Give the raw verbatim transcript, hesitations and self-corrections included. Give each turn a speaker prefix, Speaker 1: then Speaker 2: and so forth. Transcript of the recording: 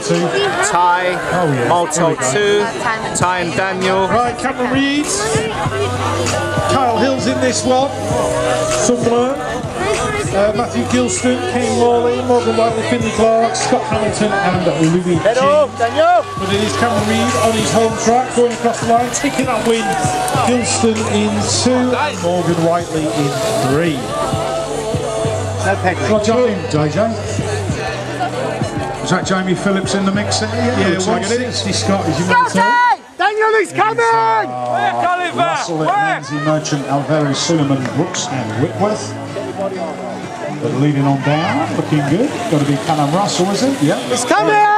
Speaker 1: two.
Speaker 2: Ty,
Speaker 1: Oh, yeah.
Speaker 2: Moto two, Ty and Daniel.
Speaker 1: Right, Cameron Reed. Kyle Hill's in this one. Sunderland. Uh, Matthew Gilston, Kane Lawley, Morgan Whiteley, Finley Clark, Scott Hamilton and Louis James. But it is Cameron Reed on his home track, going across the line, taking that win. Gilston in two and Morgan Whiteley in three.
Speaker 3: Got John in, J J. Is that Jamie Phillips in the mix there? Yeah,
Speaker 1: Yeah,
Speaker 3: looks like it is.
Speaker 1: sixty Scott, as you might say.
Speaker 4: Daniel is coming!
Speaker 3: Uh, Russell, Lindsay Merchant, Alvaro, Suleiman, Brooks and Whitworth. But leading on down, looking good. Got to be Callum Russell, is it? Yeah.
Speaker 4: It's coming!